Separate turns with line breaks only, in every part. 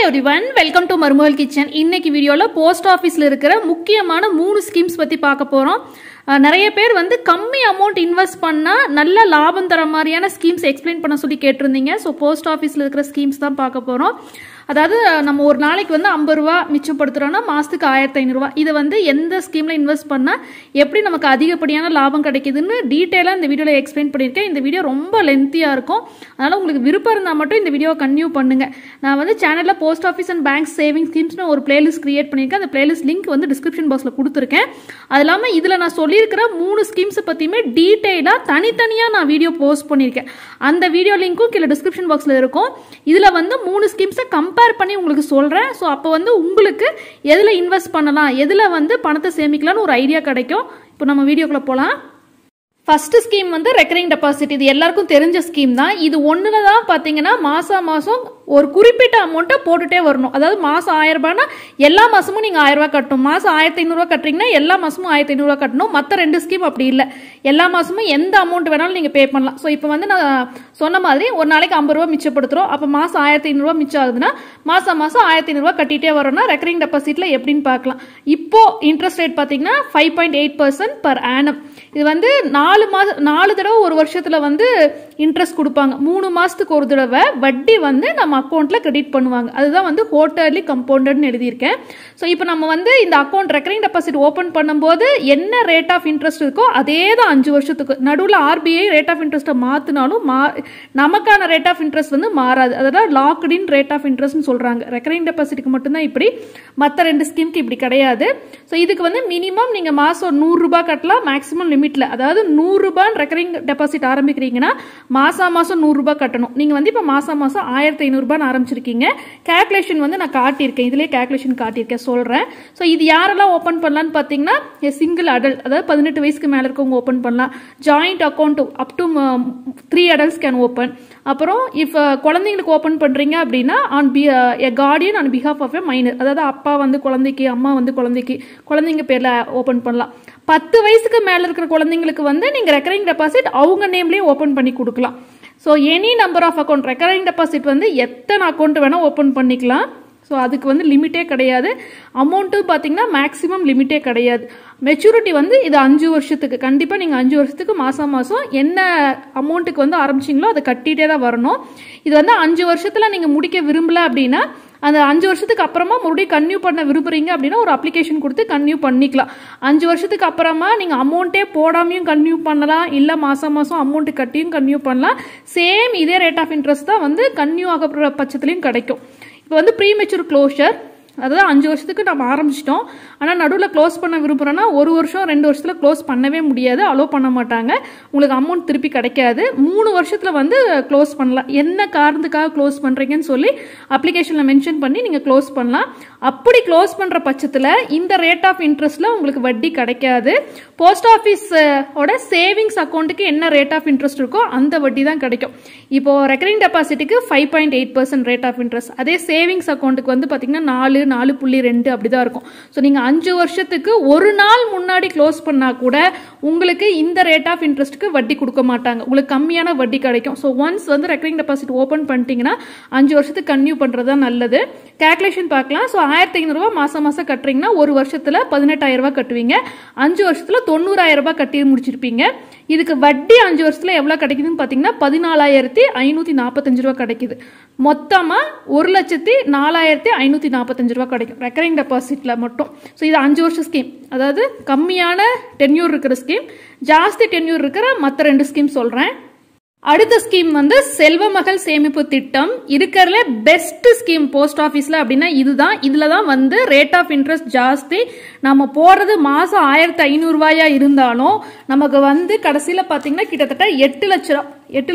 everyone, welcome to Marmugal Kitchen. இன்னைக்கு வீடியோல post ஆபீஸ்ல இருக்கிற முக்கியமான 3 ஸ்கீம்ஸ் பத்தி பார்க்க போறோம். நிறைய பேர் வந்து கம்மி அமௌண்ட் இன்வெஸ்ட் பண்ணா நல்ல லாபம் தர மாதிரியான ஸ்கீம்ஸ் எக்ஸ்பிளைன் பண்ண சொல்லி கேட்டிருந்தீங்க. ஸோ போஸ்ட் ஆஃபீஸில் இருக்கிற ஸ்கீம்ஸ் தான் பார்க்க போகிறோம். அதாவது நம்ம ஒரு நாளைக்கு வந்து 50 ரூபா மிச்சப்படுத்துகிறோன்னா மாதத்துக்கு 1500 ரூபா. இதை வந்து எந்த ஸ்கீமில் இன்வெஸ்ட் பண்ணால் எப்படி நமக்கு அதிகப்படியான லாபம் கிடைக்குதுன்னு டீட்டெயிலாக இந்த வீடியோவில் எக்ஸ்பிளைன் பண்ணியிருக்கேன். இந்த வீடியோ ரொம்ப லென்த்தியாக இருக்கும், அதனால் உங்களுக்கு விருப்பம் இருந்தால் மட்டும் இந்த வீடியோவை கன்டினியூ பண்ணுங்கள். நான் வந்து சேனலில் post office and bank saving ஸ்கீம்ஸ்னு ஒரு பிளேலிஸ்ட் கிரியேட் பண்ணியிருக்கேன். அந்த பிளேலிஸ்ட் லிங்க் வந்து டிஸ்கிரிப்ஷன் பாக்ஸில் கொடுத்துருக்கேன். அது இல்லாமல் இதில் நான் சொல்லியிருக்கிற 3 ஸ்கீம்ஸை பற்றியுமே டீட்டெயிலாக தனித்தனியாக நான் வீடியோ போஸ்ட் பண்ணியிருக்கேன். அந்த வீடியோ லிங்க்கும் கீழே டிஸ்கிரிப்ஷன் பாக்ஸில் இருக்கும். இதில் வந்து 3 ஸ்கீம்ஸை கம்பேர் பண்ணி உங்களுக்கு சொல்கிறேன். ஸோ அப்போ வந்து உங்களுக்கு எதில் இன்வெஸ்ட் பண்ணலாம், எதில் வந்து பணத்தை சேமிக்கலாம்னு ஒரு ஐடியா கிடைக்கும். இப்போ நம்ம வீடியோக்குள்ளே போகலாம். ஃபர்ஸ்ட் ஸ்கீம் வந்து ரெக்கரிங் டெபாசிட். இது எல்லாருக்கும் தெரிஞ்ச ஸ்கீம் தான். இது ஒன்றுல தான் பார்த்தீங்கன்னா மாதம் ஒரு குறிப்பிட்ட அமௌண்ட்டை போட்டுட்டே வரணும். அதாவது மாதம் 1000 ரூபாய்னா எல்லா மாதமும் நீங்கள் 1000 ரூபாய் கட்டணும். மாதம் 1500 ரூபா கட்டுறீங்கன்னா எல்லா மாதமும் 1500 ரூபா கட்டணும். மற்ற 2 ஸ்கீம் அப்படி இல்லை, எல்லா மாதமும் எந்த அமௌண்ட் வேணாலும் நீங்கள் பே பண்ணலாம். ஸோ இப்போ வந்து நான் சொன்ன மாதிரி ஒரு நாளைக்கு 50 ரூபா மிச்சப்படுத்துகிறோம். அப்போ மாதம் 1500 ரூபா மிச்சம் ஆகுதுன்னா மாதம் 1500 ரூபா கட்டிகிட்டே வரோம்னா ரெக்கரிங் டெபாசிட்டில் எப்படின்னு பார்க்கலாம். இப்போ இன்ட்ரெஸ்ட் ரேட் பார்த்தீங்கன்னா 5.8% பர் ஆனம். இது வந்து 4 தடவை ஒரு வருஷத்தில் வந்து இன்ட்ரெஸ்ட் கொடுப்பாங்க. 3 மாதத்துக்கு ஒரு தடவை வட்டி வந்து நம்ம அக்கௌண்ட்டில் கிரெடிட் பண்ணுவாங்க. அதுதான் வந்து குவார்ட்டர்லி கம்பவுண்டட்னு எழுதியிருக்கேன். ஸோ இப்போ நம்ம வந்து இந்த அக்கௌண்ட் ரெக்கரிங் டெபாசிட் ஓப்பன் பண்ணும்போது என்ன ரேட் ஆஃப் இன்ட்ரெஸ்ட் இருக்கோ அதே தான் 5 வருஷத்துக்கு. நடுவில் ஆர்பிஐ ரேட் ஆஃப் இன்ட்ரெஸ்ட்டை மாற்றினாலும் நமக்கான ரேட் ஆஃப் இன்ட்ரெஸ்ட் வந்து மாறாது. அதாவது லாக்டின் ரேட் ஆஃப் இன்ட்ரெஸ்ட்னு சொல்கிறாங்க. ரெக்கரிங் டெபாசிட்டுக்கு மட்டும்தான் இப்படி, மற்ற 2 ஸ்கீமுக்கு இப்படி கிடையாது. ஸோ இதுக்கு வந்து மினிமம் நீங்கள் மாதம் 100 ரூபாய் கட்டலாம், மேக்ஸிமம் லிமிட்டில். அதாவது 100 ரூபாய் ரெக்கரிங் டெபாசிட் ஆரம்பிக்கிறீங்கன்னா மாதம் 100 ரூபாய் கட்டணும். நீங்கள் வந்து இப்போ மாதம் 1500 ரூபாய் ஆரம்பிச்சிருக்கீங்க. கேல்குலேஷன் வந்து நான் காட்டியிருக்கேன், இதுலேயே கேல்குலேஷன் காட்டியிருக்கேன், சொல்கிறேன். ஸோ இது யாரெல்லாம் ஓப்பன் பண்ணலான்னு பார்த்தீங்கன்னா சிங்கிள் அடல்ட், அதாவது 18 வயசுக்கு மேலே இருக்கவங்க ஓப்பன் பண்ணலாம். Joint account up to 3 adults can open. அப்புறம் இப்போ குழந்தைங்களுக்கு ஓப்பன் பண்ணுறீங்க அப்படின்னா guardian on behalf of a minor, அதாவது அப்பா வந்து குழந்தைக்கு, அம்மா வந்து குழந்தைங்க பேரில் ஓப்பன் பண்ணலாம். 10 வயசுக்கு மேலே இருக்கிற குழந்தைங்களுக்கு வந்து நீங்கள் ரெக்கரிங் டெபாசிட் அவங்க நேம்லேயே ஓப்பன் பண்ணி கொடுக்கலாம். So any number of account, recurring deposit வந்து எத்தனை அக்கௌண்ட் வேணால் ஓப்பன் பண்ணிக்கலாம். ஸோ அதுக்கு வந்து லிமிட்டே கிடையாது. அமௌண்ட்டும் பார்த்தீங்கன்னா மேக்ஸிமம் லிமிட்டே கிடையாது. மெச்சூரிட்டி வந்து இது 5 வருஷத்துக்கு. கண்டிப்பாக நீங்கள் 5 வருஷத்துக்கு மாதம் என்ன அமௌண்ட்டுக்கு வந்து ஆரம்பிச்சிங்களோ அதை கட்டிகிட்டே தான் வரணும். இது வந்து 5 வருஷத்தில் நீங்கள் முடிக்க விரும்பல அப்படின்னா அந்த 5 வருஷத்துக்கு அப்புறமா மறுபடியும் கன்டினியூ பண்ண விரும்புறீங்க அப்படின்னா ஒரு அப்ளிகேஷன் கொடுத்து கன்டினியூ பண்ணிக்கலாம். 5 வருஷத்துக்கு அப்புறமா நீங்கள் அமௌண்ட்டே போடாமையும் கன்டினியூ பண்ணலாம், இல்லை மாதம் அமௌண்ட் கட்டியும் கன்டினியூ பண்ணலாம். சேம் இதே ரேட் ஆஃப் இன்ட்ரெஸ்ட் தான் வந்து கன்டினியூ ஆகிற பட்சத்துலையும் கிடைக்கும். இப்போ வந்து ப்ரீமெச்சூர் க்ளோஷர், அதாவது 5 வருஷத்துக்கு நம்ம ஆரம்பிச்சிட்டோம், ஆனால் நடுவில் க்ளோஸ் பண்ண விரும்புகிறோன்னா 1 வருஷம் 2 வருஷத்தில் க்ளோஸ் பண்ணவே முடியாது, அலோவ் பண்ண மாட்டாங்க, உங்களுக்கு அமௌண்ட் திருப்பி கிடைக்காது. 3 வருஷத்தில் வந்து க்ளோஸ் பண்ணலாம். என்ன காரணத்துக்காக க்ளோஸ் பண்ணுறீங்கன்னு சொல்லி அப்ளிகேஷனில் மென்ஷன் பண்ணி நீங்கள் க்ளோஸ் பண்ணலாம். அப்படி க்ளோஸ் பண்ணுற பட்சத்தில் இந்த ரேட் ஆஃப் இன்ட்ரெஸ்ட்டில் உங்களுக்கு வட்டி கிடைக்காது. போஸ்ட் ஆஃபீஸோட சேவிங்ஸ் அக்கௌண்ட்டுக்கு என்ன ரேட் ஆஃப் இன்ட்ரெஸ்ட் இருக்கோ அந்த வட்டி தான் கிடைக்கும். இப்போது ரெக்கரிங் டெபாசிட்டுக்கு 5.8% ரேட் ஆஃப் இன்ட்ரெஸ்ட், அதே சேவிங்ஸ் அக்கௌண்ட்டுக்கு வந்து பார்த்தீங்கன்னா 4.2 அப்படிதான் இருக்கும். ஸோ நீங்கள் 5 வருஷத்துக்கு ஒரு நாள் முன்னாடி க்ளோஸ் பண்ணால் கூட உங்களுக்கு இந்த ரேட் ஆஃப் இன்ட்ரெஸ்ட்டுக்கு வட்டி கொடுக்க மாட்டாங்க, உங்களுக்கு கம்மியான வட்டி கிடைக்கும். ஸோ ஒன்ஸ் வந்து ரெக்கரிங் டெபாசிட் ஓப்பன் பண்ணிட்டீங்கன்னா 5 வருஷத்துக்கு கன்டினியூ பண்ணுறது தான் நல்லது. கேல்குலேஷன் பார்க்கலாம். ஸோ 1500 ரூபா மாதம் கட்டுறீங்கன்னா ஒரு வருஷத்தில் 18,000 ரூபாய் கட்டுவீங்க, 5 வருஷத்தில் 90,000 ரூபாய் கட்டி முடிச்சிருப்பீங்க. இதுக்கு வட்டி 5 வருஷத்தில் எவ்வளோ கிடைக்குதுன்னு பார்த்தீங்கன்னா 14,545 ரூபா கிடைக்குது. மொத்தமாக 1,04,545 ரூபா கிடைக்கும் ரெக்கரிங் டெபாசிட்ல மட்டும். ஸோ இது 5 வருஷம் ஸ்கீம், அதாவது கம்மியான டென்யூர் இருக்கிற ஸ்கீம், ஜாஸ்தி டென்யூர் இருக்கிற மற்ற 2 ஸ்கீம் சொல்கிறேன். அடுத்த ஸ்கீம் வந்து செல்வ மகள் சேமிப்பு திட்டம். இருக்கிறதுல பெஸ்ட் ஸ்கீம் போஸ்ட் ஆஃபீஸில் அப்படின்னா இதுதான். இதில் தான் வந்து ரேட் ஆஃப் இன்ட்ரெஸ்ட் ஜாஸ்தி. நம்ம போடுறது மாதம் 1500 ரூபாயா இருந்தாலும் நமக்கு வந்து கடைசியில் பார்த்தீங்கன்னா கிட்டத்தட்ட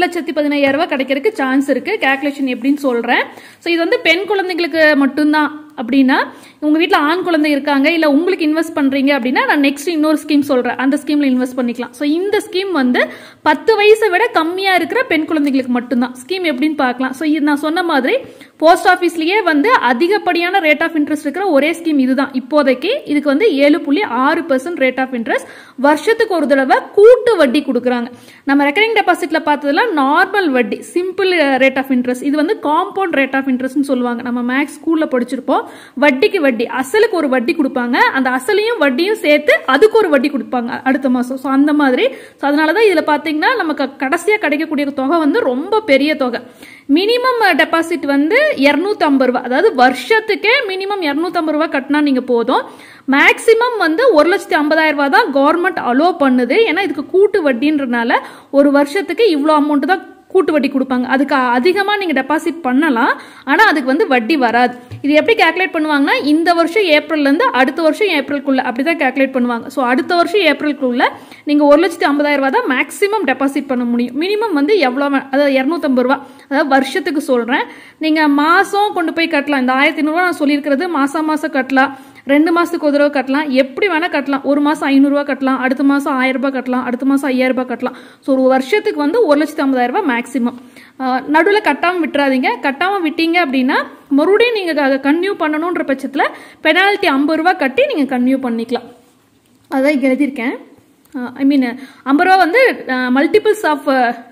8,15,000 ரூபாய் கிடைக்கிறதுக்கு சான்ஸ் இருக்கு. கேல்குலேஷன் எப்படின்னு சொல்கிறேன். ஸோ இது வந்து பெண் குழந்தைங்களுக்கு மட்டும்தான் அப்படின்னா உங்க வீட்டில் ஆண் குழந்தை இருக்காங்க இல்லை உங்களுக்கு இன்வெஸ்ட் பண்றீங்க அப்படின்னா நான் நெக்ஸ்ட் இன்னொரு ஸ்கீம் சொல்றேன், அந்த ஸ்கீம்ல இன்வெஸ்ட் பண்ணிக்கலாம். ஸோ இந்த ஸ்கீம் வந்து 10 வயசை விட கம்மியா இருக்கிற பெண் குழந்தைகளுக்கு மட்டும்தான். ஸ்கீம் எப்படின்னு பார்க்கலாம். ஸோ இது நான் சொன்ன மாதிரி போஸ்ட் ஆஃபீஸ்லயே வந்து அதிகப்படியான ரேட் ஆஃப் இன்ட்ரெஸ்ட் இருக்கிற ஒரே ஸ்கீம் இதுதான் இப்போதைக்கு. இதுக்கு வந்து 7.6% ரேட் ஆஃப் இன்ட்ரெஸ்ட், வருஷத்துக்கு ஒரு தடவை கூட்டு வட்டி கொடுக்குறாங்க. நம்ம ரெக்கரிங் டெபாசிட்ல பார்த்ததுல நார்மல் வட்டி, சிம்பிள் ரேட் ஆஃப் இன்ட்ரெஸ்ட். இது வந்து காம்பவுண்ட் ரேட் ஆஃப் இன்ட்ரெஸ்ட் சொல்லுவாங்க. நம்ம மேக்ஸ் ஸ்கூல்ல படிச்சிருப்போம். வட்டிக்கு வட்டி, அசலுக்கு ஒரு வட்டி கொடுப்பாங்க, அந்த அசலையும் வட்டியும் சேர்த்து அதுக்கு ஒரு வட்டி கொடுப்பாங்க அடுத்த மாசம். ஸோ அந்த மாதிரி. ஸோ அதனாலதான் இதுல பாத்தீங்கன்னா நமக்கு கடைசியா கிடைக்கக்கூடிய தொகை வந்து ரொம்ப பெரிய தொகை. மினிமம் டெபாசிட் வந்து 250 ரூபாய், அதாவது வருஷத்துக்கே மினிமம் 250 ரூபாய் கட்டினா நீங்க போதும். மேக்சிமம் வந்து 1,50,000 ரூபாய் தான் கவர்மெண்ட் அலோ பண்ணுது. ஏன்னா இதுக்கு கூட்டு வட்டின்றனால ஒரு வருஷத்துக்கு இவ்வளோ அமௌண்ட் தான் கூட்டு வட்டி கொடுப்பாங்க. அதுக்கு அதிகமாக நீங்கள் டெபாசிட் பண்ணலாம், ஆனால் அதுக்கு வந்து வட்டி வராது. இது எப்படி கேல்குலேட் பண்ணுவாங்கன்னா இந்த வருஷம் ஏப்ரல்லேருந்து அடுத்த வருஷம் ஏப்ரலுக்குள்ள அப்படி தான் கேல்குலேட் பண்ணுவாங்க. ஸோ அடுத்த வருஷம் ஏப்ரலுக்குள்ள நீங்கள் 1,50,000 ரூபாய் தான் மேக்ஸிமம் டெபாசிட் பண்ண முடியும். மினிமம் வந்து எவ்வளோ, அதாவது 250 ரூபா, அதாவது வருஷத்துக்கு சொல்கிறேன். நீங்கள் மாதம் கொண்டு போய் கட்டலாம். இந்த 1,500 ரூபா நான் சொல்லியிருக்கிறது மாதம் கட்டலாம், 2 மாசத்துக்கு ஒரு தடவை கட்டலாம், எப்படி வேணா கட்டலாம். ஒரு மாசம் 500 ரூபாய் கட்டலாம், அடுத்த மாசம் 1000 ரூபாய் கட்டலாம், அடுத்த மாசம் 5000 ரூபாய் கட்டலாம். ஸோ ஒரு வருஷத்துக்கு வந்து 1,50,000 ரூபாய் மேக்சிமம். நடுவில் கட்டாமல் விட்டுறாதீங்க. கட்டாமல் விட்டீங்க அப்படின்னா மறுபடியும் நீங்கள் கன்டினியூ பண்ணணுன்ற பட்சத்தில் பெனால்ட்டி 50 ரூபாய் கட்டி நீங்கள் கன்டினியூ பண்ணிக்கலாம். அதான் இங்கே எழுதியிருக்கேன். ஐ மீன் 50 ரூபா வந்து மல்டிபிள்ஸ் ஆஃப்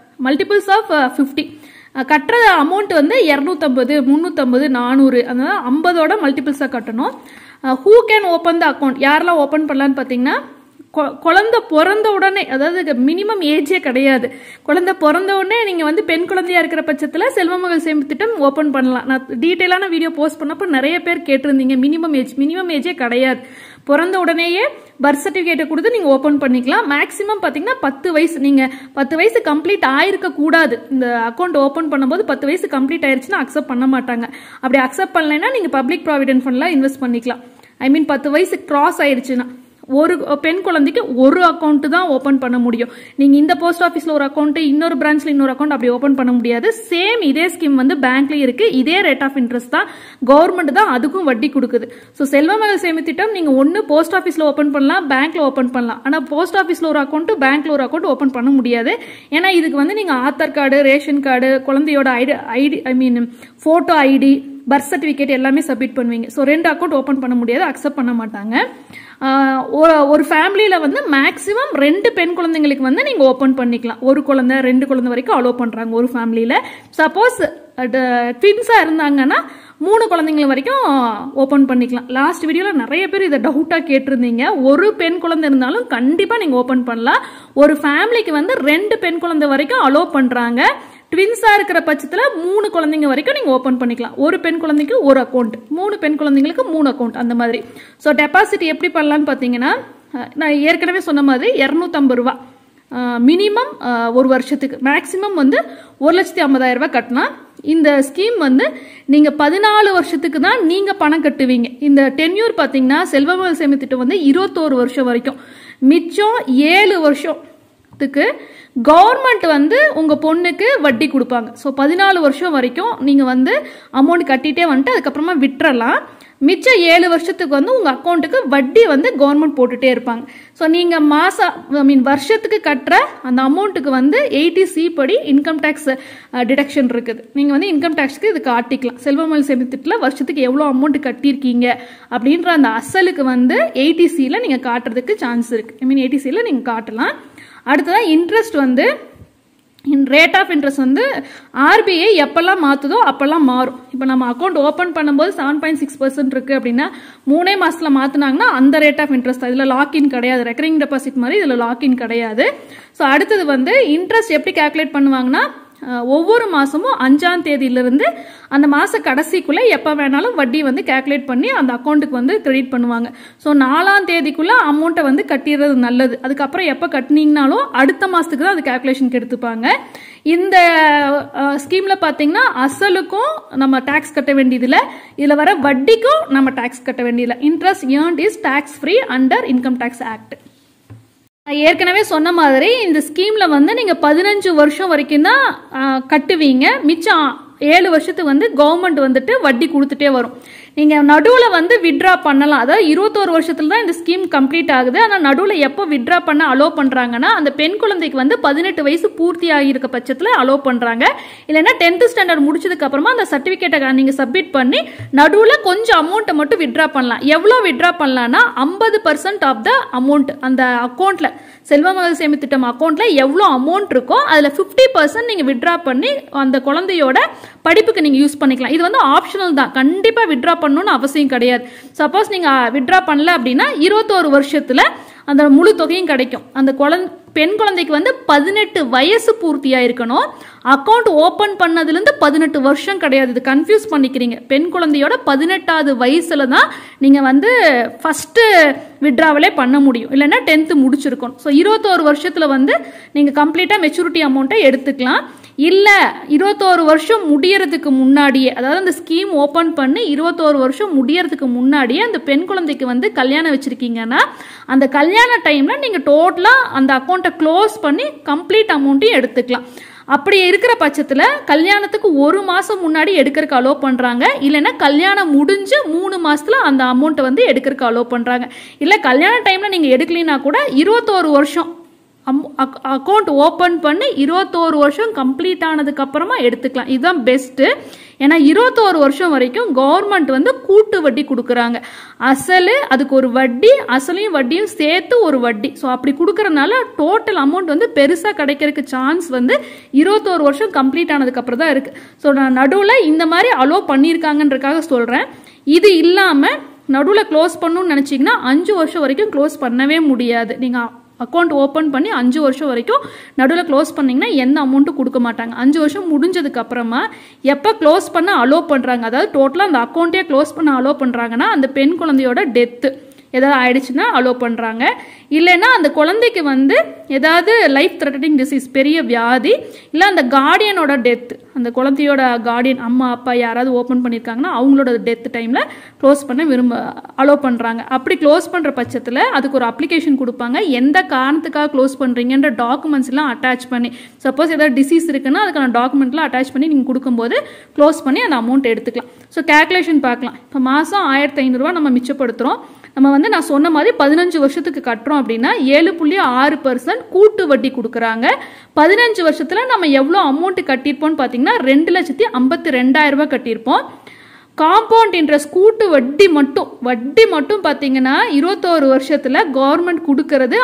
50. கட்டுற அமௌண்ட் வந்து 250, 350, 400, அதனால 50ஓட மல்டிபிள்ஸாக கட்டணும். Who can open the account, யாரெல்லாம் ஓப்பன் பண்ணலான்னு பார்த்தீங்கன்னா குழந்தை பிறந்த உடனே, அதாவது மினிமம் ஏஜே கிடையாது. குழந்தை பிறந்த உடனே நீங்கள் வந்து பெண் குழந்தையா இருக்கிற பட்சத்தில் செல்வ மகள் சேமிப்பு திட்டம் ஓப்பன் பண்ணலாம். நான் டீட்டெயிலான வீடியோ போஸ்ட் பண்ணப்போ நிறைய பேர் கேட்டிருந்தீங்க. மினிமம் ஏஜே கிடையாது. பிறந்த உடனேயே பர்த் சர்டிஃபிகேட்டை கொடுத்து நீங்கள் ஓப்பன் பண்ணிக்கலாம். மேக்ஸிமம் பார்த்தீங்கன்னா 10 வயசு, நீங்கள் 10 வயசு கம்ப்ளீட் ஆயிருக்க கூடாது. இந்த அக்கௌண்ட் ஓப்பன் பண்ணும்போது 10 வயசு கம்ப்ளீட் ஆயிருச்சுன்னா அக்செப்ட் பண்ண மாட்டாங்க. அப்படி அக்செப்ட் பண்ணலைன்னா நீங்கள் பப்ளிக் ப்ராவிடென்ட் ஃபண்ட்ல இன்வெஸ்ட் பண்ணிக்கலாம். ஐ மீன் 10 வயசு கிராஸ் ஆயிருச்சுன்னா ஒரு பெண் குழந்தைக்கு ஒரு அக்கௌண்ட் தான் ஓப்பன் பண்ண முடியும். நீங்க இந்த போஸ்ட் ஆஃபீஸ்ல ஒரு அக்கௌண்ட், இன்னொரு பிரான்ச்ல இன்னொரு அக்கௌண்ட் அப்படி ஓப்பன் பண்ண முடியாது. சேம் இதே ஸ்கீம் வந்து பேங்க்லயும் இருக்கு. இதே ரேட் ஆஃப் இன்ட்ரெஸ்ட் தான், கவர்மெண்ட் தான் அதுக்கும் வட்டி கொடுக்குது. ஸோ செல்வ மகள் சேமிப்பு திட்டம் நீங்க ஒன்னு போஸ்ட் ஆஃபீஸ்ல ஓப்பன் பண்ணலாம், பேங்க்ல ஓப்பன் பண்ணலாம். ஆனா போஸ்ட் ஆஃபீஸ்ல ஒரு அக்கௌண்ட், பேங்க்ல ஒரு அக்கௌண்ட் ஓப்பன் பண்ண முடியாது. ஏன்னா இதுக்கு வந்து நீங்க ஆதார் கார்டு, ரேஷன் கார்டு, குழந்தையோட ID I mean photo ID, birth certificate எல்லாமே சப்மிட் பண்ணுவீங்க. ஸோ 2 அக்கௌண்ட் ஓப்பன் பண்ண முடியாது, அக்செப்ட் பண்ண மாட்டாங்க. ஒரு ஃபேமிலியில வந்து மேக்ஸிமம் 2 பெண் குழந்தைங்களுக்கு வந்து நீங்க ஓப்பன் பண்ணிக்கலாம். ஒரு குழந்தை 2 குழந்தை வரைக்கும் அலோவ் பண்றாங்க ஒரு ஃபேமிலியில. சப்போஸ் ட்வின்ஸா இருந்தாங்கன்னா 3 குழந்தைங்க வரைக்கும் ஓப்பன் பண்ணிக்கலாம். லாஸ்ட் வீடியோல நிறைய பேர் இதை டவுட்டா கேட்டிருந்தீங்க. ஒரு பெண் குழந்தை இருந்தாலும் கண்டிப்பா நீங்க ஓப்பன் பண்ணலாம். ஒரு ஃபேமிலிக்கு வந்து 2 பெண் குழந்தை வரைக்கும் அலோவ் பண்றாங்க. ட்வின்ஸா இருக்கிற பட்சத்தில் 3 குழந்தைங்க வரைக்கும் நீங்க ஓப்பன் பண்ணிக்கலாம். ஒரு பெண் குழந்தைக்கு ஒரு அக்கௌண்ட், 3 பெண் குழந்தைங்களுக்கு 3 அக்கௌண்ட், அந்த மாதிரி. ஸோ டெபாசிட் எப்படி பண்ணலான்னு பார்த்தீங்கன்னா, நான் ஏற்கனவே சொன்ன மாதிரி 250 ரூபா மினிமம் ஒரு வருஷத்துக்கு, மேக்சிமம் வந்து 1,50,000 ரூபாய் கட்டினா இந்த ஸ்கீம் வந்து நீங்க 14 வருஷத்துக்கு தான் நீங்க பணம் கட்டுவீங்க. இந்த டென்யூர் பார்த்தீங்கன்னா செல்வ மகள் சேமிப்பு திட்டம் வந்து 21 வருஷம் வரைக்கும், மிச்சம் 7 வருஷத்துக்கு கவர்மெண்ட் வந்து உங்க பொண்ணுக்கு வட்டி கொடுப்பாங்க. ஸோ 14 வருஷம் வரைக்கும் நீங்க வந்து அமௌண்ட் கட்டிட்டே வந்துட்டு அதுக்கப்புறமா விட்டுறலாம். மிச்சம் 7 வருஷத்துக்கு வந்து உங்க அக்கௌண்ட்டுக்கு வட்டி வந்து கவர்மெண்ட் போட்டுட்டே இருப்பாங்க. ஸோ நீங்க வருஷத்துக்கு கட்டுற அந்த அமௌண்ட்டுக்கு வந்து 80C படி இன்கம் டேக்ஸ் டிடக்ஷன் இருக்குது. நீங்க வந்து இன்கம் டேக்ஸ்க்கு இது காட்டிக்கலாம். செல்வ மகள் சேமிப்பு திட்டத்தில் வருஷத்துக்கு எவ்வளோ அமௌண்ட் கட்டியிருக்கீங்க அப்படின்ற அந்த அசலுக்கு வந்து 80Cல நீங்க காட்டுறதுக்கு சான்ஸ் இருக்கு. ஐ மீன் 80Cல நீங்க காட்டலாம். அடுத்ததான் இன்ட்ரெஸ்ட் வந்து ரேட் ஆஃப் இன்ட்ரெஸ்ட் வந்து ஆர்பிஐ எப்பெல்லாம் மாற்றுதோ அப்பெல்லாம் மாறும். இப்போ நம்ம அக்கௌண்ட் ஓப்பன் பண்ணும்போது 7.6% இருக்கு அப்படின்னா 3 மாசத்துல மாத்தினாங்கன்னா அந்த ரேட் ஆஃப் இன்ட்ரெஸ்ட், இதுல லாக்இன் கிடையாது. ரெக்கரிங் டெபாசிட் மாதிரி இதுல லாக்இன் கிடையாது. ஸோ அடுத்தது வந்து இன்ட்ரெஸ்ட் எப்படி கால்குலேட் பண்ணுவாங்கன்னா, ஒவ்வொரு மாசமும் 5ஆம் தேதியிலிருந்து அந்த மாச கடைசிக்குள்ள எப்ப வேணாலும் வட்டி வந்து கால்குலேட் பண்ணி அந்த அக்கௌண்ட்டுக்கு வந்து கிரெடிட் பண்ணுவாங்க. ஸோ 4ஆம் தேதிக்குள்ள அமௌண்ட்டை வந்து கட்டிடுறது நல்லது. அதுக்கப்புறம் எப்ப கட்டினீங்கனாலும் அடுத்த மாசத்துக்கு தான் அது கால்குலேஷனுக்கு எடுத்துப்பாங்க. இந்த ஸ்கீம்ல பாத்தீங்கன்னா அசலுக்கும் நம்ம டாக்ஸ் கட்ட வேண்டியதில்லை, இதுல வர வட்டிக்கும் நம்ம டாக்ஸ் கட்ட வேண்டியதில்லை. Interest earned is tax free under income tax act. ஏற்கனவே சொன்ன மாதிரி இந்த ஸ்கீம்ல வந்து நீங்க 15 வருஷம் வரைக்கும் தான் கட்டுவீங்க. மிச்சம் 7 வருஷத்துக்கு வந்து கவர்மெண்ட் வந்துட்டு வட்டி கொடுத்துட்டே வரும். நீங்கள் நடுவில் வந்து வித்ட்ரா பண்ணலாம். அதாவது 21 வருஷத்துல தான் இந்த ஸ்கீம் கம்ப்ளீட் ஆகுது. ஆனால் நடுவில் எப்போ வித்ட்ரா பண்ண அலோ பண்ணுறாங்கன்னா அந்த பெண் குழந்தைக்கு வந்து 18 வயசு பூர்த்தி ஆகியிருக்க பட்சத்தில் அலோ பண்ணுறாங்க. இல்லைன்னா 10th ஸ்டாண்டர்ட் முடிச்சதுக்கு அப்புறமா அந்த சர்டிஃபிகேட்டை நீங்கள் சப்மிட் பண்ணி நடுவில் கொஞ்சம் அமௌண்ட்டை மட்டும் வித்ட்ரா பண்ணலாம். எவ்வளோ வித்ட்ரா பண்ணலாம்னா 50% ஆஃப் த அமௌண்ட் அந்த அக்கௌண்ட்ல செல்வமகள் சேமிப்பு திட்டம் அக்கௌண்ட்ல எவ்வளோ அமௌண்ட் இருக்கோ அதில் 50% நீங்கள் வித்ட்ரா பண்ணி அந்த குழந்தையோட படிப்புக்கு நீங்கள் யூஸ் பண்ணிக்கலாம். இது வந்து ஆப்ஷனல் தான், கண்டிப்பாக வித்ட்ரா பண்ணணும்னு அவசியம் கிடையாது. சப்போஸ் நீங்கள் வித்ட்ரா பண்ணல அப்படின்னா 21 வருஷத்தில் அந்த முழு தொகையும் கிடைக்கும். அந்த பெண் குழந்தைக்கு வந்து 18 வயசு பூர்த்தியா இருக்கணும். அக்கௌண்ட் ஓபன் பண்ணதுலேருந்து 18 வருஷம் கிடையாது. இது கன்ஃபியூஸ் பண்ணிக்கிறீங்க. பெண் குழந்தையோட 18வது வயசுல தான் நீங்க வந்து ஃபர்ஸ்ட் வித்ட்ராவலே பண்ண முடியும். இல்லைன்னா 10th முடிச்சிருக்கணும். ஸோ 21 வருஷத்துல வந்து நீங்க கம்ப்ளீட்டா மெச்சூரிட்டி அமௌண்ட்டை எடுத்துக்கலாம். இல்ல 21 வருஷம் முடியறதுக்கு முன்னாடியே, அதாவது அந்த ஸ்கீம் ஓபன் பண்ணி 21 வருஷம் முடியறதுக்கு முன்னாடியே அந்த பெண் குழந்தைக்கு வந்து கல்யாணம் வச்சிருக்கீங்கன்னா அந்த கல்யாண டைம்ல நீங்க டோட்டலா அந்த அக்கௌண்ட்டை க்ளோஸ் பண்ணி கம்ப்ளீட் அமௌண்ட்டையும் எடுத்துக்கலாம். அப்படி இருக்கிற பட்சத்தில் கல்யாணத்துக்கு 1 மாசம் முன்னாடி எடுக்கிறதுக்கு அலோ பண்றாங்க. இல்லைன்னா கல்யாணம் முடிஞ்சு 3 மாசத்துல அந்த அமௌண்ட்டை வந்து எடுக்கிறதுக்கு அலோ பண்றாங்க. இல்ல கல்யாண டைம்ல நீங்க எடுக்கலைன்னா கூட 21 வருஷம் அக்கௌண்ட் ஓபன் பண்ணி 21 வருஷம் கம்ப்ளீட் ஆனதுக்கு அப்புறமா எடுத்துக்கலாம். இதுதான் பெஸ்ட். ஏன்னா 21 வருஷம் வரைக்கும் கவர்மெண்ட் வந்து கூட்டு வட்டி கொடுக்குறாங்க. அசலு அதுக்கு ஒரு வட்டி, அசலையும் வட்டியும் சேர்த்து ஒரு வட்டி. ஸோ அப்படி கொடுக்கறதுனால டோட்டல் அமௌண்ட் வந்து பெருசாக கிடைக்கிறதுக்கு சான்ஸ் வந்து 21 வருஷம் கம்ப்ளீட் ஆனதுக்கு அப்புறம் தான் இருக்கு. ஸோ நான் நடுவில் இந்த மாதிரி அலோ பண்ணியிருக்காங்கன்றக்காக சொல்றேன். இது இல்லாமல் நடுவில் க்ளோஸ் பண்ணணும்னு நினைச்சீங்கன்னா 5 வருஷம் வரைக்கும் க்ளோஸ் பண்ணவே முடியாது. நீங்கள் அக்கௌண்ட் ஓப்பன் பண்ணி 5 வருஷம் வரைக்கும் நடுவில் க்ளோஸ் பண்ணீங்கன்னா எந்த அமௌண்ட்டும் கொடுக்க மாட்டாங்க. 5 வருஷம் முடிஞ்சதுக்கு அப்புறமா எப்போ க்ளோஸ் பண்ண அலோ பண்ணுறாங்க, அதாவது டோட்டலாக அந்த அக்கௌண்ட்டே க்ளோஸ் பண்ண அலோ பண்ணுறாங்கன்னா அந்த பெண் குழந்தையோட டெத்து ஏதாவது ஆயிடுச்சுன்னா அலோ பண்ணுறாங்க. இல்லைன்னா அந்த குழந்தைக்கு வந்து ஏதாவது லைஃப் த்ரெட்டனிங் டிசீஸ், பெரிய வியாதி, இல்லை அந்த கார்டியனோட டெத், அந்த குழந்தையோட கார்டியன் அம்மா அப்பா யாராவது ஓப்பன் பண்ணியிருக்காங்கன்னா அவங்களோட டெத் டைமில் க்ளோஸ் பண்ண அலோ பண்ணுறாங்க. அப்படி க்ளோஸ் பண்ணுற பட்சத்தில் அதுக்கு ஒரு அப்ளிகேஷன் கொடுப்பாங்க. எந்த காரணத்துக்காக க்ளோஸ் பண்ணுறீங்கன்ற டாக்குமெண்ட்ஸ் எல்லாம் அட்டாச் பண்ணி, சப்போஸ் ஏதாவது டிசீஸ் இருக்குன்னா அதுக்கான டாக்குமெண்ட்லாம் அட்டாச் பண்ணி நீங்கள் கொடுக்கும்போது க்ளோஸ் பண்ணி அந்த அமௌண்ட் எடுத்துக்கலாம். ஸோ கேல்குலேஷன் பார்க்கலாம். இப்போ மாதம் 1500 ரூபா நம்ம மிச்சப்படுத்துகிறோம். நம்ம வந்து நான் சொன்ன மாதிரி 15 வருஷத்துக்கு கட்டுறோம் அப்படின்னா 7.6% கூட்டு வட்டி கொடுக்குறாங்க. 15 வருஷத்துல நம்ம எவ்வளோ அமௌண்ட் கட்டியிருப்போம்னு பார்த்தீங்கன்னா 2,52,000 ரூபாய் கட்டியிருப்போம். காம்பவுண்ட் இன்ட்ரெஸ்ட் கூட்டு வட்டி மட்டும் பார்த்தீங்கன்னா 21 வருஷத்துல கவர்மெண்ட் கொடுக்கறது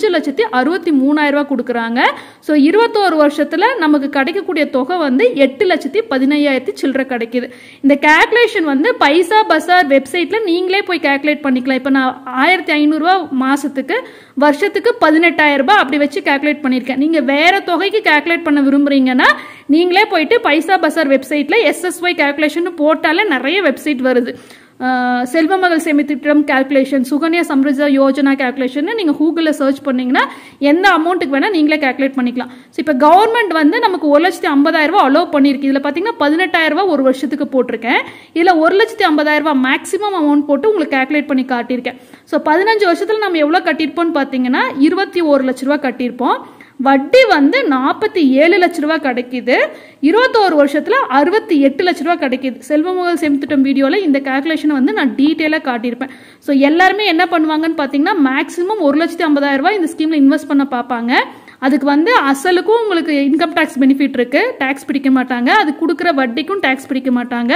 5,63,000 ரூபாய் கொடுக்குறாங்க. ஸோ 21 வருஷத்துல நமக்கு கிடைக்கக்கூடிய தொகை வந்து 8,15,000 சில்லறை கிடைக்குது. இந்த கேல்குலேஷன் வந்து பைசா பசார் வெப்சைட்ல நீங்களே போய் கேல்குலேட் பண்ணிக்கலாம். இப்போ நான் 1,500 ரூபாய் மாசத்துக்கு, வருஷத்துக்கு 18,000 ரூபாய் அப்படி வச்சு கேல்குலேட் பண்ணியிருக்கேன். நீங்க வேற தொகைக்கு கேல்குலேட் பண்ண விரும்புறீங்கன்னா நீங்களே போயிட்டு பைசா பசார் வெப்சைட்ல SSY கேல்குலேஷன் போட்டாலே நிறைய வெப்சைட் வருது. செல்வமகள் சேமிப்பு திட்டம் கேல்குலேஷன், சுகன்யா சம்ரிதா யோஜனா கேல்குலேஷன் நீங்க கூகுளில் சர்ச் பண்ணீங்கன்னா எந்த அமௌண்ட்டுக்கு வேணா நீங்களே கேல்குலேட் பண்ணிக்கலாம். ஸோ இப்போ கவர்மெண்ட் வந்து நமக்கு 1,50,000 ரூபாய் அலோவ் பண்ணிருக்கு. இதுல பாத்தீங்கன்னா 18,000 ரூபாய் ஒரு வருஷத்துக்கு போட்டிருக்கேன். இதுல 1,50,000 ரூபாய் மேக்ஸிமம் அமௌண்ட் போட்டு உங்களுக்கு கேல்குலேட் பண்ணி காட்டியிருக்கேன். ஸோ 15 வருஷத்துல நம்ம எவ்வளவு கட்டியிருப்போம்னு பாத்தீங்கன்னா 21 லட்ச ரூபாய் கட்டியிருப்போம். வட்டி வந்து 47 லட்ச ரூபாய் கிடைக்குது. 21 வருஷத்துல 68 லட்ச ரூபாய் கிடைக்குது. செல்வமகள் சேமிப்பு திட்டம் வீடியோல இந்த கால்குலேஷன் வந்து நான் டீட்டெயிலா காட்டியிருப்பேன். ஸோ எல்லாருமே என்ன பண்ணுவாங்கன்னு பாத்தீங்கன்னா மேக்ஸிமம் 1,50,000 ரூபாய் இந்த ஸ்கீம்ல இன்வெஸ்ட் பண்ண பார்ப்பாங்க. அதுக்கு வந்து அசலுக்கும் உங்களுக்கு இன்கம் டாக்ஸ் பெனிஃபிட் இருக்கு, டாக்ஸ் பிடிக்க மாட்டாங்க. அது கொடுக்குற வட்டிக்கும் டாக்ஸ் பிடிக்க மாட்டாங்க.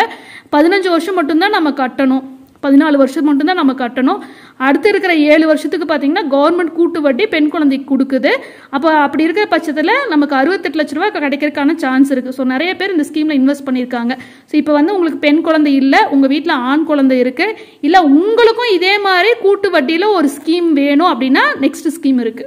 15 வருஷம் மட்டும்தான் நம்ம கட்டணும், 14 வருஷம் மட்டும்தான் நம்ம கட்டணும். அடுத்து இருக்கிற 7 வருஷத்துக்கு பார்த்தீங்கன்னா கவர்மெண்ட் கூட்டு வட்டி பெண் குழந்தைக்கு கொடுக்குது. அப்போ அப்படி இருக்கிற பட்சத்தில் நமக்கு 68 லட்ச ரூபாய் கிடைக்கிறதுக்கான சான்ஸ் இருக்கு. ஸோ நிறைய பேர் இந்த ஸ்கீம்ல இன்வெஸ்ட் பண்ணியிருக்காங்க. ஸோ இப்போ வந்து உங்களுக்கு பெண் குழந்தை இல்லை, உங்க வீட்டில் ஆண் குழந்தை இருக்கு, இல்லை உங்களுக்கும் இதே மாதிரி கூட்டு வட்டியில் ஒரு ஸ்கீம் வேணும் அப்படின்னா நெக்ஸ்ட் ஸ்கீம் இருக்கு.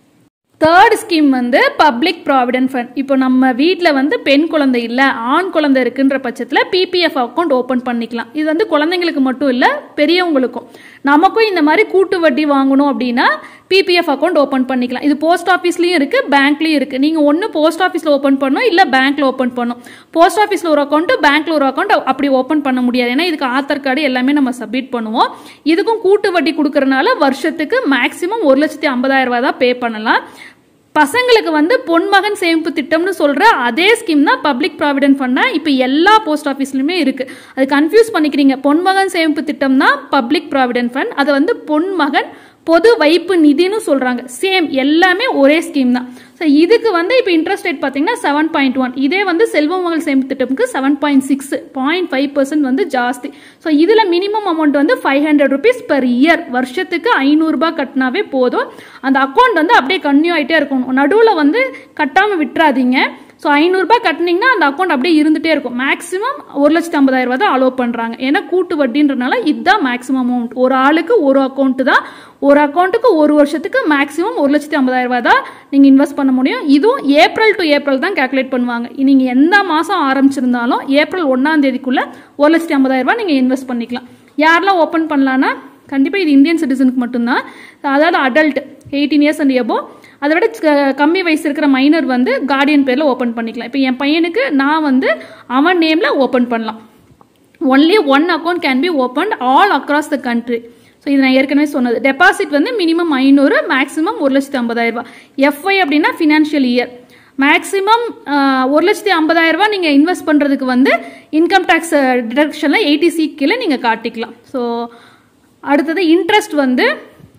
தேர்ட் ஸ்கீம் வந்து பப்ளிக் ப்ராவிடென்ட் ஃபண்ட். இப்போ நம்ம வீட்டில் வந்து பெண் குழந்தை இல்லை, ஆண் குழந்தை இருக்குன்ற பட்சத்தில் PPF அக்கௌண்ட் ஓப்பன் பண்ணிக்கலாம். இது வந்து குழந்தைங்களுக்கு மட்டும் இல்லை, பெரியவங்களுக்கும். நமக்கும் இந்த மாதிரி கூட்டு வட்டி வாங்கணும் அப்படின்னா PPF அக்கௌண்ட் ஓப்பன் பண்ணிக்கலாம். இது போஸ்ட் ஆஃபீஸ்லயும் இருக்கு, பேங்க்லயும் இருக்கு. நீங்க ஒன்னு போஸ்ட் ஆஃபீஸ்ல ஓப்பன் பண்ணணும், இல்ல பேங்க்ல ஓப்பன் பண்ணணும். போஸ்ட் ஆஃபீஸ்ல ஒரு அக்கௌண்ட், பேங்க்ல ஒரு அக்கௌண்ட் அப்படி ஓப்பன் பண்ண முடியாது. ஏன்னா இதுக்கு ஆதார் கார்டு எல்லாமே நம்ம சப்மிட் பண்ணுவோம். இதுக்கும் கூட்டு வட்டி கொடுக்கறதுனால வருஷத்துக்கு மேக்சிமம் 1,50,000 ரூபாய் தான் பே பண்ணலாம். பசங்களுக்கு வந்து பொன்மகன் சேமிப்பு திட்டம்னு சொல்ற அதே ஸ்கீம் தான் பப்ளிக் ப்ராவிடென்ட் ஃபண்ட். இப்போ எல்லா போஸ்ட் ஆஃபீஸ்லையுமே இருக்கு. அது கன்ஃபியூஸ் பண்ணிக்கிறீங்க. பொன்மகன் சேமிப்பு திட்டம் தான் பப்ளிக் ப்ராவிடென்ட் ஃபண்ட், அதை வந்து பொன்மகன் பொது வைப்பு நிதினு சொல்றாங்க. சேம், எல்லாமே ஒரே ஸ்கீம் தான். ஸோ இதுக்கு வந்து இப்போ இன்ட்ரெஸ்ட் ரேட் பார்த்தீங்கன்னா 7.1. இதே வந்து செல்வ மகள் சேமிப்பு திட்டத்துக்கு 7.6, 0.5% வந்து ஜாஸ்தி. ஸோ இதில் மினிமம் அமௌண்ட் வந்து 500 rupees பெர் இயர். வருஷத்துக்கு 500 ரூபாய் கட்டினாவே போதும். அந்த அக்கௌண்ட் வந்து அப்படியே கன்டினியூ ஆகிட்டே இருக்கணும். நடுவில் வந்து கட்டாமல் விட்டுறாதீங்க. ஸோ 500 ரூபாய் கட்டினீங்கன்னா அந்த அக்கௌண்ட் அப்படியே இருந்துகிட்டே இருக்கும். மேக்ஸிமம் 1,50,000 தான் அலோவ் பண்ணுறாங்க. ஏன்னா கூட்டு வட்டின்றனால இதுதான் மேக்ஸிமம் அமௌண்ட். ஒரு ஆளுக்கு ஒரு அக்கௌண்ட் தான். ஒரு அக்கௌண்ட்டுக்கு ஒரு வருஷத்துக்கு மேக்ஸிமம் 1,50,000 தான் நீங்கள் இன்வெஸ்ட் பண்ண முடியும். இதுவும் ஏப்ரல் டு ஏப்ரல் தான் கேல்குலேட் பண்ணுவாங்க. நீங்கள் எந்த மாதம் ஆரம்பிச்சிருந்தாலும் ஏப்ரல் 1ஆம் தேதிக்குள்ளே 1,50,000 நீங்கள் இன்வெஸ்ட் பண்ணிக்கலாம். யாரெல்லாம் ஓப்பன் பண்ணலான்னா கண்டிப்பாக இது இந்தியன் சிட்டிசனுக்கு மட்டும்தான். அதாவது அடல்ட் 18 years அண்ட் எபோ, அதை விட கம்மி வயசு இருக்கிற மைனர் வந்து கார்டியன் பேரில் ஓப்பன் பண்ணிக்கலாம். இப்போ என் பையனுக்கு நான் வந்து அவன் நேமில் ஓப்பன் பண்ணலாம். Only one account can be opened all across the country. So இது நான் ஏற்கனவே சொன்னது. டெபாசிட் வந்து மினிமம் 500, மேக்ஸிமம் 1,50,000. எஃப்ஐ அப்படின்னா ஃபினான்ஷியல் இயர். மேக்ஸிமம் 1,50,000 நீங்கள் இன்வெஸ்ட் பண்ணுறதுக்கு வந்து இன்கம் டேக்ஸ் டிடக்ஷனில் 80C கீழே நீங்கள் காட்டிக்கலாம். ஸோ அடுத்தது இன்ட்ரெஸ்ட் வந்து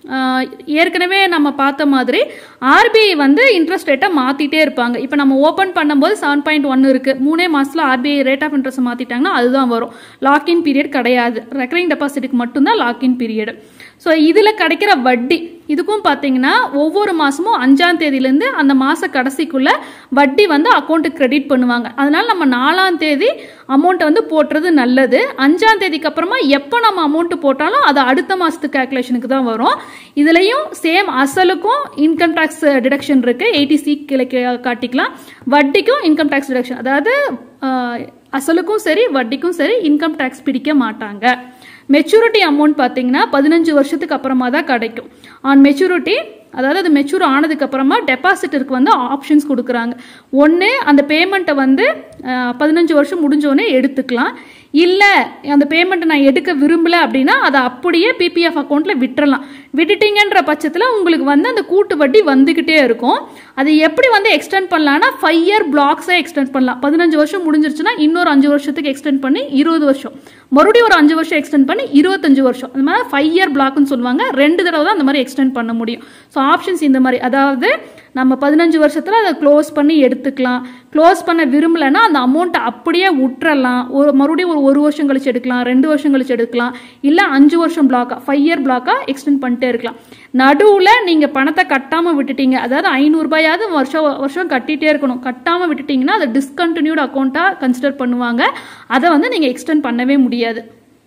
ஏற்கனவே நம்ம பார்த்த மாதிரி ஆர்பிஐ வந்து இன்ட்ரெஸ்ட் ரேட்டை மாற்றிட்டே இருப்பாங்க. இப்போ நம்ம ஓப்பன் பண்ணும்போது 7.1 இருக்குது. 3 மாதத்தில் ஆர்பிஐ ரேட் ஆஃப் இன்ட்ரெஸ்ட் மாற்றிட்டாங்கன்னா அதுதான் வரும். லாக்இன் பீரியட் கிடையாது. ரெக்கரிங் டெபாசிட்டுக்கு மட்டும்தான் லாக்இன் பீரியடு. ஸோ இதில் கிடைக்கிற வட்டி இதுக்கும் பார்த்தீங்கன்னா ஒவ்வொரு மாதமும் 5ஆம் தேதியிலேருந்து அந்த மாத கடைசிக்குள்ள வட்டி வந்து அக்கௌண்ட்டுக்கு கிரெடிட் பண்ணுவாங்க. அதனால நம்ம 4ஆம் தேதி அமௌண்ட்டை வந்து போட்டுறது நல்லது. 5ஆம் தேதிக்கு அப்புறமா எப்போ நம்ம அமௌண்ட்டு போட்டாலும் அது அடுத்த மாதத்துக்கு கேல்குலேஷனுக்கு தான் வரும். இதுலேயும் சேம் அசலுக்கும் இன்கம் டேக்ஸ் டிடக்ஷன் இருக்குது. 80C கீழே காட்டிக்கலாம். வட்டிக்கும் இன்கம் டேக்ஸ் டிடக்ஷன், அதாவது அசலுக்கும் சரி வட்டிக்கும் சரி இன்கம் டேக்ஸ் பிடிக்க மாட்டாங்க. மெச்சூரிட்டி அமௌண்ட் பார்த்தீங்கன்னா 15 வருஷத்துக்கு அப்புறமா தான் கிடைக்கும். ஆன் மெச்சூரிட்டி, அதாவது அது மெச்சூர் ஆனதுக்கு அப்புறமா டெபாசிட்டருக்கு வந்து ஆப்ஷன்ஸ் கொடுக்குறாங்க. ஒன்று, அந்த பேமெண்ட்டை வந்து 15 வருஷம் முடிஞ்சோடனே எடுத்துக்கலாம். இல்லை அந்த பேமெண்ட்டை நான் எடுக்க விரும்பலை அப்படின்னா அதை அப்படியே பிபிஎஃப் அக்கௌண்ட்டில் விட்டுறலாம். விட்டுட்டீங்கன்ற பட்சத்தில் உங்களுக்கு வந்து அந்த கூட்டு வட்டி வந்துக்கிட்டே இருக்கும். அது எப்படி வந்து எக்ஸ்டெண்ட் பண்ணலான்னா 5 year பிளாக்ஸாக எக்ஸ்டெண்ட் பண்ணலாம். 15 வருஷம் முடிஞ்சிருச்சுன்னா இன்னொரு 5 வருஷத்துக்கு எக்ஸ்டெண்ட் பண்ணி 20 வருஷம், மறுபடியும் ஒரு 5 வருஷம் எக்ஸ்டெண்ட் பண்ணி 25 வருஷம், அந்த மாதிரி 5 year பிளாக்னு சொல்லுவாங்க. 2 தடவை தான் அந்த மாதிரி எக்ஸ்டெண்ட் பண்ண முடியும். ஸோ ஆப்ஷன்ஸ் இந்த மாதிரி, அதாவது நம்ம 15 வருஷத்தில் அதை க்ளோஸ் பண்ணி எடுத்துக்கலாம். க்ளோஸ் பண்ண விரும்பலைன்னா அந்த அமௌண்ட்டை அப்படியே விட்டுறலாம். மறுபடியும் ஒரு வருஷம் கழிச்சு எடுக்கலாம், 2 வருஷம் கழிச்சு எடுக்கலாம், இல்லை 5 வருஷம் பிளாக்காக 5 year பிளாக்காக எக்ஸ்டெண்ட் பண்ணிட்டே இருக்கலாம். நடுவில் நீங்கள் பணத்தை கட்டாமல் விட்டுட்டீங்க, அதாவது 500 ரூபாயாவது வருஷம் கட்டிகிட்டே இருக்கணும். கட்டாமல் விட்டுட்டீங்கன்னா அதை டிஸ்கண்டினியூட் அக்கௌண்ட்டாக கன்சிடர் பண்ணுவாங்க. அதை வந்து நீங்கள் எக்ஸ்டெண்ட் பண்ணவே முடியாது.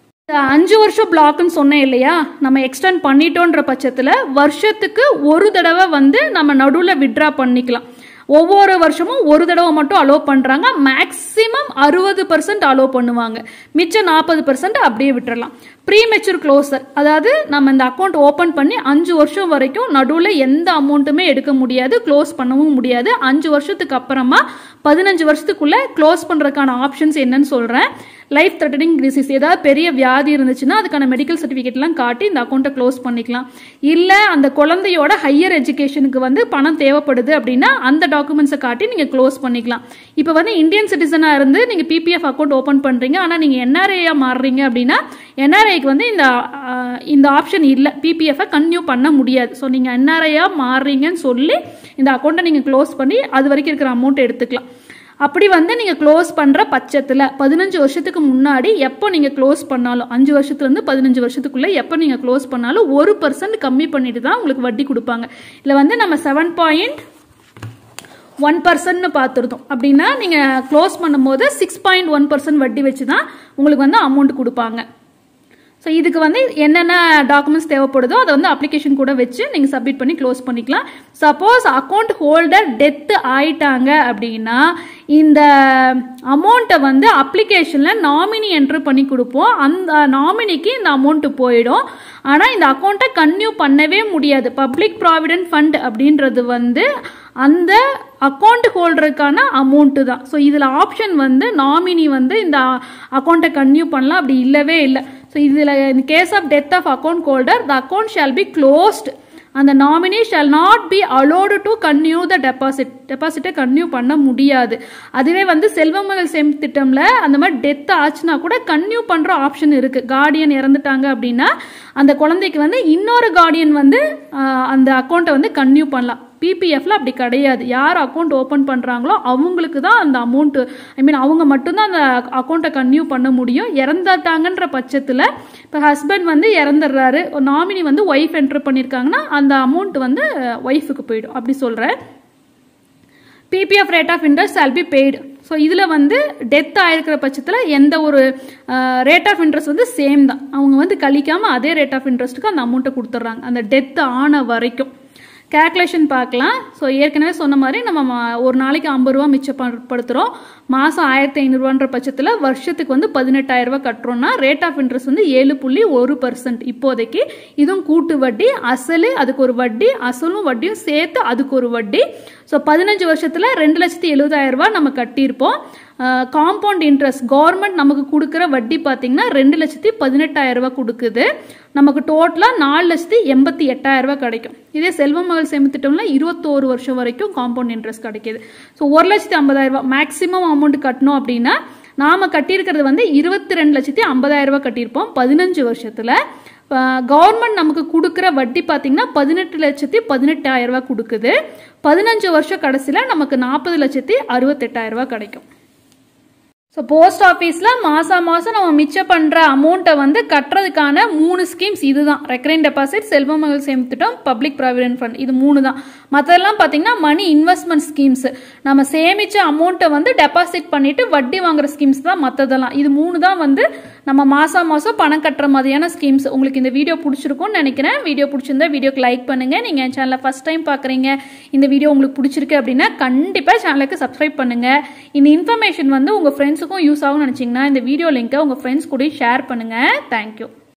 5 வருஷம் பிளாக்னு சொன்னேன் இல்லையா, நம்ம எக்ஸ்டெண்ட் பண்ணிட்டோன்ற பட்சத்தில் வருஷத்துக்கு ஒரு தடவை வந்து நம்ம நடுவில் வித்ட்ரா பண்ணிக்கலாம். ஒவ்வொரு வருஷமும் ஒரு தடவை மட்டும் அலோவ் பண்ணுறாங்க. மேக்ஸிமம் 60% அலோவ் பண்ணுவாங்க. மிச்சம் 40% அப்படியே விட்டுறலாம். ப்ரீ மெச்சூர் க்ளோசர், அதாவது நம்ம இந்த அக்கௌண்ட் ஓப்பன் பண்ணி 5 வருஷம் வரைக்கும் நடுவில் எந்த அமௌண்ட்டுமே எடுக்க முடியாது, க்ளோஸ் பண்ணவும் முடியாது. 5 வருஷத்துக்கு அப்புறமா 15 வருஷத்துக்குள்ளே க்ளோஸ் பண்ணுறதுக்கான ஆப்ஷன்ஸ் என்னன்னு சொல்கிறேன். லைஃப் த்ரெட்டனிங் டிசீஸ், ஏதாவது பெரிய வியாதி இருந்துச்சுன்னா அதுக்கான மெடிக்கல் சர்டிஃபிகேட்லாம் காட்டி இந்த அக்கௌண்ட்டை க்ளோஸ் பண்ணிக்கலாம். இல்லை அந்த குழந்தையோட ஹையர் எஜுகேஷனுக்கு வந்து பணம் தேவைப்படுது அப்படின்னா அந்த டாக்குமெண்ட்ஸை காட்டி நீங்கள் க்ளோஸ் பண்ணிக்கலாம். இப்போ வந்து இந்தியன் சிட்டிசனாக இருந்து நீங்கள் பிபிஎஃப் அக்கௌண்ட் ஓப்பன் பண்ணுறீங்க, ஆனால் நீங்கள் என்ஆர்ஐயாக மாறுறீங்க அப்படின்னா என்ஆர்ஐக்கு வந்து இந்த ஆப்ஷன் இல்லை, பிபிஎஃப்பை கன்டினியூ பண்ண முடியாது. ஸோ நீங்கள் என்ஆர்ஐயாக மாறுறீங்கன்னு சொல்லி இந்த அக்கௌண்ட்டை நீங்கள் க்ளோஸ் பண்ணி அது வரைக்கும் இருக்கிற அமௌண்ட்டை எடுத்துக்கலாம். அப்படி வந்து நீங்கள் க்ளோஸ் பண்ணுற பட்சத்தில் 15 வருஷத்துக்கு முன்னாடி எப்போ நீங்கள் க்ளோஸ் பண்ணாலும், 5 வருஷத்துலேருந்து 15 வருஷத்துக்குள்ளே எப்போ நீங்கள் க்ளோஸ் பண்ணாலும் 1% கம்மி பண்ணிட்டு தான் உங்களுக்கு வட்டி கொடுப்பாங்க. இல்லை வந்து நம்ம 7.1% பார்த்துருந்தோம் அப்படின்னா நீங்கள் க்ளோஸ் பண்ணும்போது 6.1% வட்டி வச்சு தான் உங்களுக்கு வந்து அமௌண்ட் கொடுப்பாங்க. ஸோ இதுக்கு வந்து என்னென்ன டாக்குமெண்ட்ஸ் தேவைப்படுதோ அதை வந்து அப்ளிகேஷன் கூட வச்சு நீங்கள் சப்மிட் பண்ணி க்ளோஸ் பண்ணிக்கலாம். சப்போஸ் அக்கௌண்ட் ஹோல்டர் டெத்து ஆயிட்டாங்க அப்படின்னா இந்த அமௌண்ட்டை வந்து அப்ளிகேஷனில் நாமினி என்ட்ரு பண்ணி கொடுப்போம். அந்த நாமினிக்கு இந்த அமௌண்ட்டு போயிடும். ஆனால் இந்த அக்கௌண்ட்டை கன்டினியூ பண்ணவே முடியாது. பப்ளிக் ப்ராவிடென்ட் ஃபண்ட் அப்படின்றது வந்து அந்த அக்கௌண்ட் ஹோல்டருக்கான அமௌண்ட்டு தான். ஸோ இதில் ஆப்ஷன் வந்து நாமினி வந்து இந்த அக்கௌண்ட்டை கன்டினியூ பண்ணலாம், அப்படி இல்லவே இல்லை. ஸோ இதில் in case of death of account holder the account shall be closed அந்த nominee shall not be allowed to continue the டெபாசிட்டை கன்டினியூ பண்ண முடியாது. அதுவே வந்து செல்வமகள் சேமிப்பு திட்டம்ல அந்த மாதிரி டெத் ஆச்சுன்னா கூட கன்டினியூ பண்ற ஆப்ஷன் இருக்கு. கார்டியன் இறந்துட்டாங்க அப்படின்னா அந்த குழந்தைக்கு வந்து இன்னொரு கார்டியன் வந்து அந்த அக்கௌண்ட்டை வந்து கன்டினியூ பண்ணலாம். பிபிஎஃப்ல அப்படி கிடையாது. யார் அக்கௌண்ட் ஓப்பன் பண்றாங்களோ அவங்களுக்கு தான் அந்த அமௌண்ட், ஐ மீன் அவங்க மட்டும்தான் அந்த அக்கௌண்ட்டை கன்டினியூ பண்ண முடியும். இறந்துட்டாங்கன்ற பட்சத்தில் இப்போ ஹஸ்பண்ட் வந்து இறந்துடுறாரு, நாமினி வந்து ஒய்ஃப் என்டர் பண்ணியிருக்காங்கன்னா அந்த அமௌண்ட் வந்து ஒய்ஃபுக்கு போயிடும். அப்படி சொல்றேன். PPF rate of interest shall be paid. So இதில் வந்து டெத் ஆயிருக்கிற பட்சத்தில் எந்த ஒரு ரேட் ஆஃப் இன்ட்ரெஸ்ட் வந்து சேம் தான். அவங்க வந்து கழிக்காமல் அதே ரேட் ஆஃப் இன்ட்ரெஸ்ட்டுக்கு அந்த அமௌண்ட்டை கொடுத்துட்றாங்க அந்த டெத் ஆன வரைக்கும். கேல்குலேஷன் பார்க்கலாம். ஸோ ஏற்கனவே சொன்ன மாதிரி நம்ம ஒரு நாளைக்கு 50 ரூபா மிச்சப்படுத்துகிறோம். மாதம் 1500 பட்சத்தில் வருஷத்துக்கு வந்து 18000 ரூபா கட்டுறோம்னா ரேட் ஆஃப் இன்ட்ரெஸ்ட் வந்து 7.1% இப்போதைக்கு. இதுவும் கூட்டு வட்டி, அசலு, அதுக்கு ஒரு வட்டி, அசலும் வட்டியும் சேர்த்து அதுக்கு ஒரு வட்டி. ஸோ 15 வருஷத்தில் 2,70,000 ரூபா நம்ம கட்டியிருப்போம். காம்பவுண்ட் இன்ட்ரெஸ்ட் கவர்மெண்ட் நமக்கு கொடுக்குற வட்டி பார்த்தீங்கன்னா 2,18,000 ரூபா கொடுக்குது. நமக்கு டோட்டலாக 4,88,000 ரூபா கிடைக்கும். இதே செல்வமகள் சேமிப்பு திட்டம்ல 21 வருஷம் வரைக்கும் காம்பவுண்ட் இன்ட்ரெஸ்ட் கிடைக்குது. ஸோ 1,50,000 ரூபா மேக்ஸிமம் அமௌண்ட் கட்டணும் அப்படின்னா நாம கட்டியிருக்கிறது வந்து 22,50,000 ரூபா கட்டியிருப்போம் 15 வருஷத்துல. கவர்மெண்ட் நமக்கு கொடுக்குற வட்டி பார்த்தீங்கன்னா 18,18,000 ரூபா கொடுக்குது. 15 வருஷம் கடைசியில் நமக்கு 40,68,000 ரூபா கிடைக்கும். ஸோ போஸ்ட் ஆஃபீஸில் மாதம் நம்ம மிச்சம் பண்ணுற அமௌண்ட்டை வந்து கட்டுறதுக்கான 3 ஸ்கீம்ஸ் இதுதான். ரெக்கரிங் டெபாசிட், செல்வமகள் சேமிப்பு திட்டம், பப்ளிக் ப்ராவிடென்ட் ஃபண்ட், இது 3 தான். மற்றதெல்லாம் பார்த்தீங்கன்னா மணி இன்வெஸ்ட்மெண்ட் ஸ்கீம்ஸ். நம்ம சேமிச்ச அமௌண்ட்டை வந்து டெபாசிட் பண்ணிட்டு வட்டி வாங்குற ஸ்கீம்ஸ் தான் மற்றதெல்லாம். இது 3 தான் வந்து நம்ம மாதம் பணம் கட்டுற மாதிரியான ஸ்கீம்ஸ். உங்களுக்கு இந்த வீடியோ பிடிச்சிருக்கும்னு நினைக்கிறேன். வீடியோ பிடிச்சிருந்தா வீடியோக்கு லைக் பண்ணுங்க. நீங்கள் என் சேனலை ஃபர்ஸ்ட் டைம் பார்க்குறீங்க, இந்த வீடியோ உங்களுக்கு பிடிச்சிருக்கு அப்படின்னா கண்டிப்பாக சேனலுக்கு சப்ஸ்கிரைப் பண்ணுங்க. இந்த இன்ஃபர்மேஷன் வந்து உங்கள் ஃப்ரெண்ட்ஸுக்கும் யூஸ் ஆகும்னு நினச்சிங்கன்னா இந்த வீடியோ லிங்கை உங்கள் ஃப்ரெண்ட்ஸ் கூட ஷேர் பண்ணுங்க. தேங்க்யூ.